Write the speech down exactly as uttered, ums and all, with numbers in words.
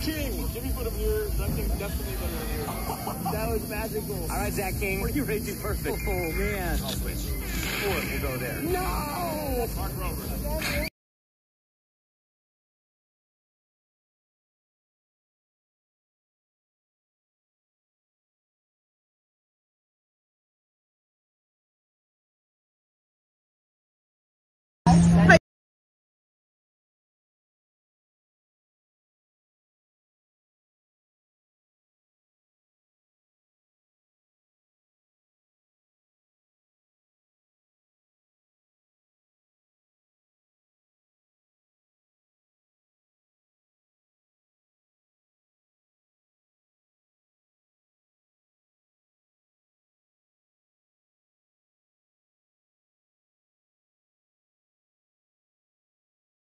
King. Jimmy put him here. Zach King definitely better than here. That was magical. All right, Zach King. What are you rating perfect? Oh, man. I'll switch. Four, we'll go there. No! Mark Rober.